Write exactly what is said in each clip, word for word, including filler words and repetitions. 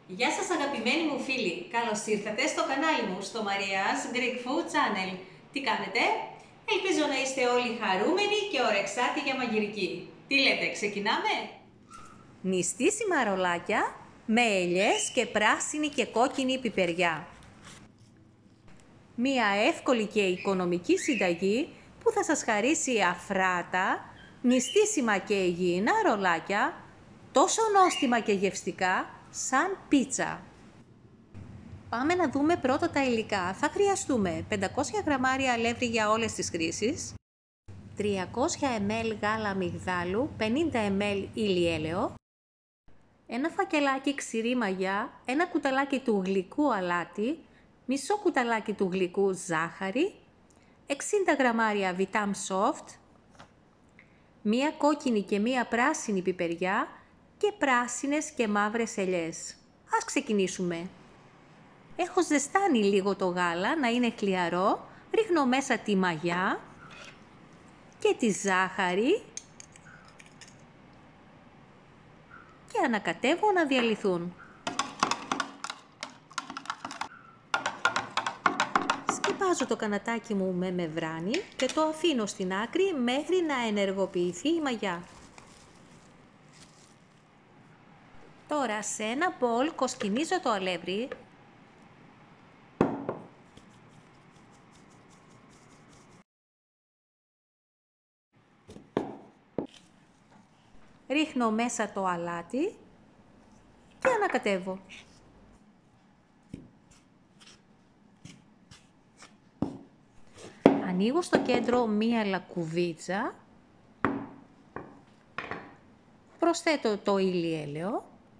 Γεια σας αγαπημένοι μου φίλοι, καλώς ήρθατε στο κανάλι μου, στο Maria's Greek Food Channel. Τι κάνετε? Ελπίζω να είστε όλοι χαρούμενοι και ορεξάτοι για μαγειρική. Τι λέτε, ξεκινάμε? Νηστίσιμα ρολάκια με ελιές και πράσινη και κόκκινη πιπεριά. Μία εύκολη και οικονομική συνταγή που θα σας χαρίσει αφράτα, νηστίσιμα και υγιεινά ρολάκια, τόσο νόστιμα και γευστικά σαν πίτσα. Πάμε να δούμε πρώτα τα υλικά. Θα χρειαστούμε πεντακόσια γραμμάρια αλεύρι για όλες τις χρήσεις, τριακόσια μιλιλίτρα γάλα αμυγδάλου, πενήντα μιλιλίτρα ηλιέλαιο, ένα φακελάκι ξηρή μαγιά, ένα κουταλάκι του γλυκού αλάτι, μισό κουταλάκι του γλυκού ζάχαρη, εξήντα γραμμάρια Vitam Soft, μία κόκκινη και μία πράσινη πιπεριά και πράσινες και μαύρες ελιές. Ας ξεκινήσουμε. Έχω ζεστάνει λίγο το γάλα να είναι χλιαρό, ρίχνω μέσα τη μαγιά και τη ζάχαρη και ανακατεύω να διαλυθούν. Σκεπάζω το κανατάκι μου με μεμβράνη και το αφήνω στην άκρη μέχρι να ενεργοποιηθεί η μαγιά. Τώρα σε ένα μπολ κοσκινίζω το αλεύρι. Ρίχνω μέσα το αλάτι και ανακατεύω. Ανοίγω στο κέντρο μία λακκουβίτσα, προσθέτω το ηλιέλαιο,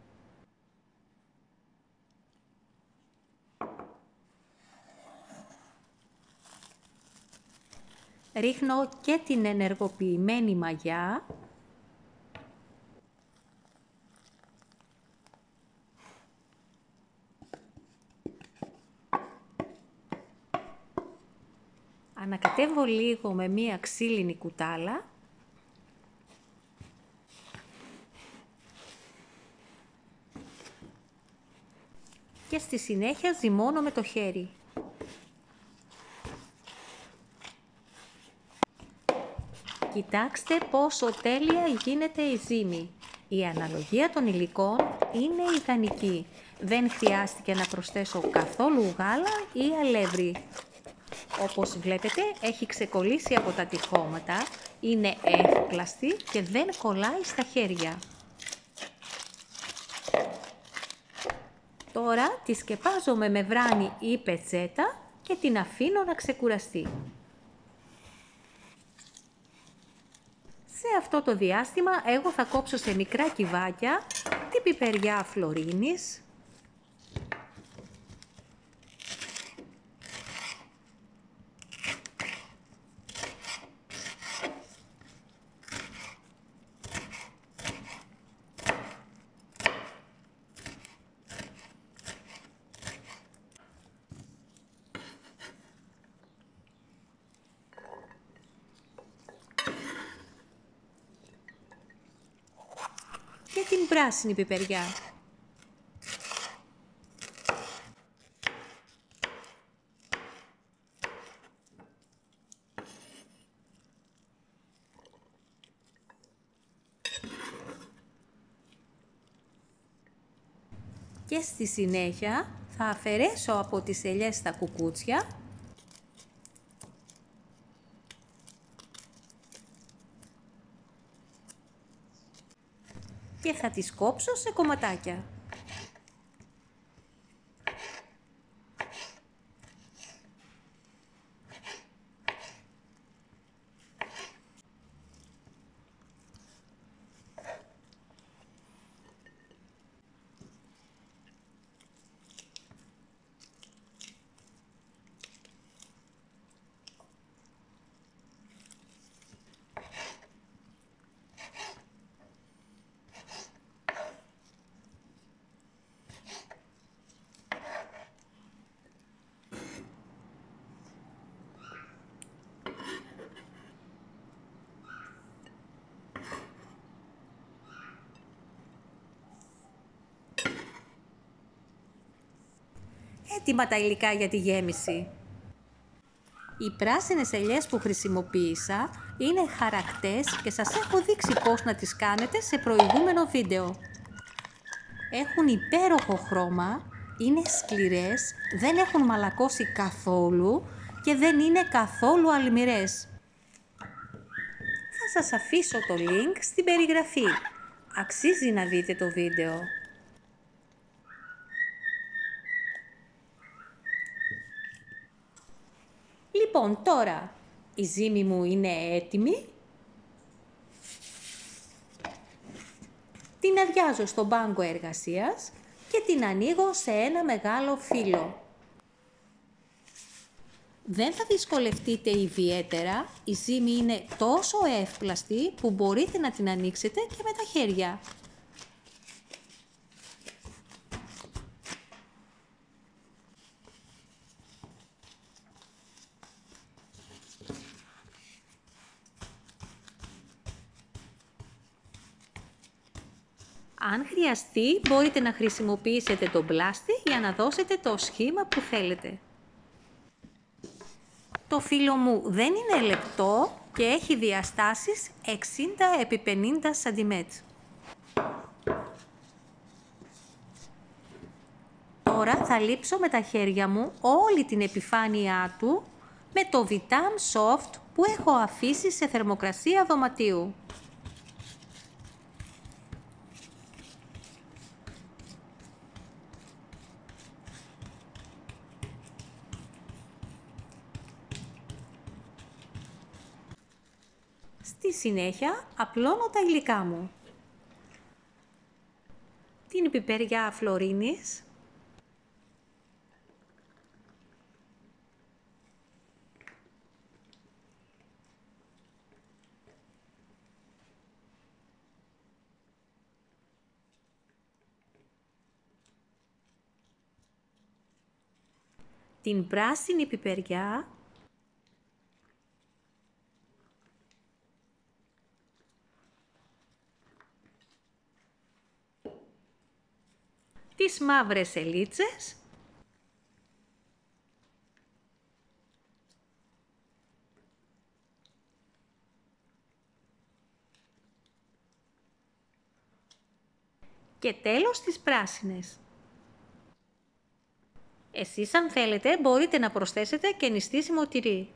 ρίχνω και την ενεργοποιημένη μαγιά, ανακατεύω λίγο με μία ξύλινη κουτάλα και στη συνέχεια ζυμώνω με το χέρι. Κοιτάξτε πόσο τέλεια γίνεται η ζύμη. Η αναλογία των υλικών είναι ιδανική. Δεν χρειάστηκε να προσθέσω καθόλου γάλα ή αλεύρι. Όπως βλέπετε έχει ξεκολλήσει από τα τυχώματα, είναι εύπλαστη και δεν κολλάει στα χέρια. Τώρα τη σκεπάζω με μεμβράνη ή πετσέτα και την αφήνω να ξεκουραστεί. Σε αυτό το διάστημα εγώ θα κόψω σε μικρά κυβάκια την πιπεριά φλωρίνης, και την πράσινη πιπεριά. Και στη συνέχεια θα αφαιρέσω από τις ελιές τα κουκούτσια και θα τις κόψω σε κομματάκια. έτοιμα τα υλικά για τη γέμιση. Οι πράσινες ελιές που χρησιμοποίησα είναι χαρακτές και σας έχω δείξει πώς να τις κάνετε σε προηγούμενο βίντεο. Έχουν υπέροχο χρώμα, είναι σκληρές, δεν έχουν μαλακώσει καθόλου και δεν είναι καθόλου αλμυρές. Θα σας αφήσω το link στην περιγραφή. Αξίζει να δείτε το βίντεο. Λοιπόν, τώρα η ζύμη μου είναι έτοιμη. Την αδειάζω στον πάγκο εργασίας και την ανοίγω σε ένα μεγάλο φύλλο. Δεν θα δυσκολευτείτε ιδιαίτερα, η ζύμη είναι τόσο εύπλαστη που μπορείτε να την ανοίξετε και με τα χέρια. Αν χρειαστεί, μπορείτε να χρησιμοποιήσετε τον πλάστη για να δώσετε το σχήμα που θέλετε. Το φύλλο μου δεν είναι λεπτό και έχει διαστάσεις εξήντα επί πενήντα σαντιμέτρ. Τώρα θα λείψω με τα χέρια μου όλη την επιφάνειά του με το Vitam Soft που έχω αφήσει σε θερμοκρασία δωματίου. Στη συνέχεια απλώνω τα υλικά μου. Την πιπεριά φλωρίνης, την πράσινη πιπεριά, τις μαύρες ελίτσες, και τέλος τις πράσινες. Εσείς αν θέλετε μπορείτε να προσθέσετε και νηστίσιμο τυρί.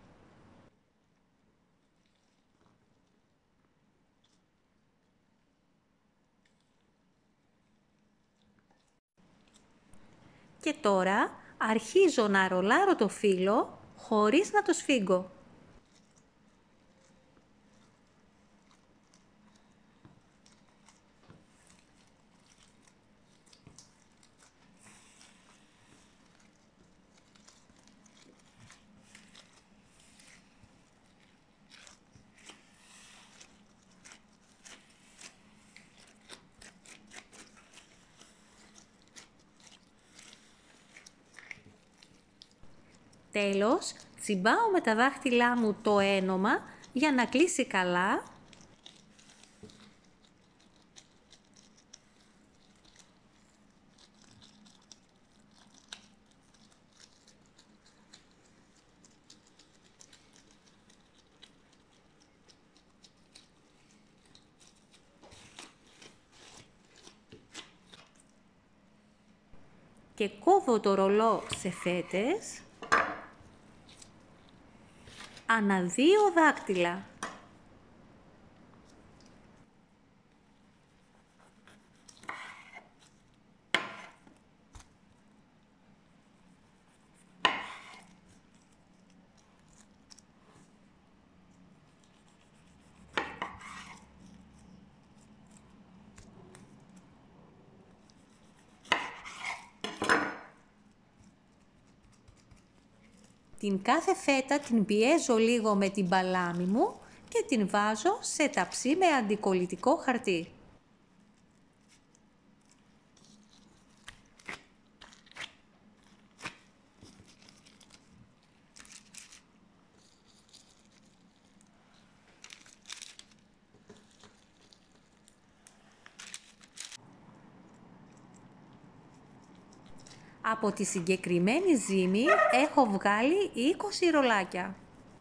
Και τώρα αρχίζω να ρολάρω το φύλλο χωρίς να το σφίγγω. Τέλος, τσιμπάω με τα δάχτυλά μου το ένωμα για να κλείσει καλά και κόβω το ρολό σε φέτες ανά δύο δάκτυλα. Την κάθε φέτα την πιέζω λίγο με την παλάμη μου και την βάζω σε ταψί με αντικολλητικό χαρτί. Από τη συγκεκριμένη ζύμη έχω βγάλει είκοσι ρολάκια.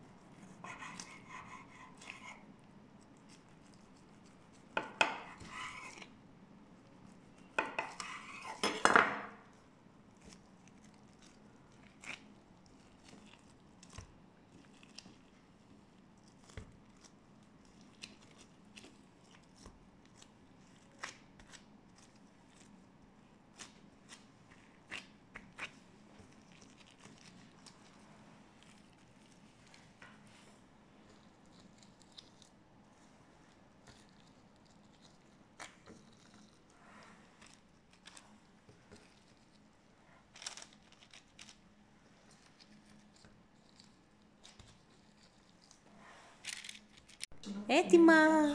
Έτοιμα!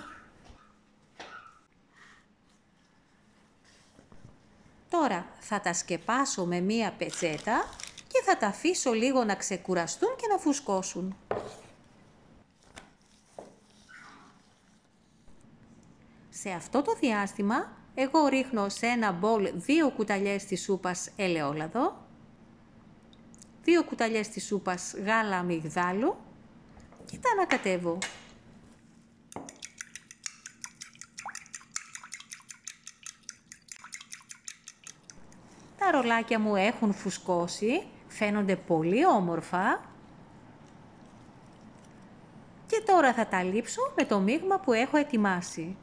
Τώρα θα τα σκεπάσω με μία πετσέτα και θα τα αφήσω λίγο να ξεκουραστούν και να φουσκώσουν. Σε αυτό το διάστημα εγώ ρίχνω σε ένα μπολ δύο κουταλιές της σούπας ελαιόλαδο, δύο κουταλιές της σούπας γάλα αμυγδάλου και τα ανακατεύω. Τα ρολάκια μου έχουν φουσκώσει, φαίνονται πολύ όμορφα και τώρα θα τα λείψω με το μείγμα που έχω ετοιμάσει.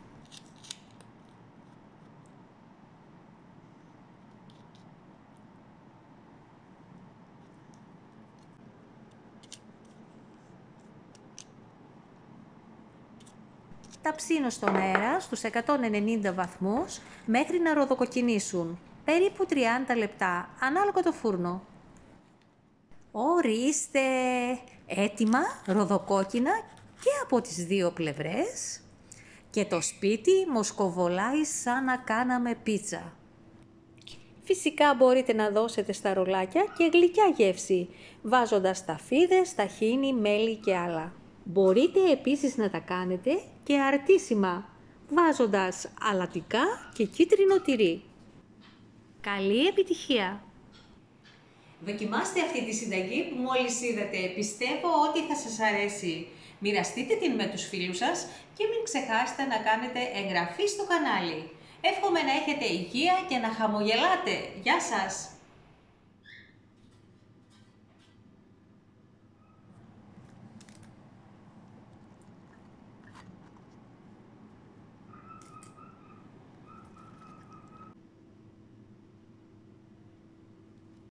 Τα ψήνω στον αέρα στους εκατόν ενενήντα βαθμούς μέχρι να ροδοκοκκινήσουν. Περίπου τριάντα λεπτά, ανάλογα το φούρνο. Ορίστε! Έτοιμα, ροδοκόκκινα και από τις δύο πλευρές. Και το σπίτι μοσκοβολάει σαν να κάναμε πίτσα. Φυσικά μπορείτε να δώσετε στα ρολάκια και γλυκιά γεύση, βάζοντας ταφίδες, ταχίνι, μέλι και άλλα. Μπορείτε επίσης να τα κάνετε και αρτίσιμα, βάζοντας αλατικά και κίτρινο τυρί. Καλή επιτυχία! Δοκιμάστε αυτή τη συνταγή που μόλις είδατε. Πιστεύω ότι θα σας αρέσει. Μοιραστείτε την με τους φίλους σας και μην ξεχάσετε να κάνετε εγγραφή στο κανάλι. Εύχομαι να έχετε υγεία και να χαμογελάτε. Γεια σας!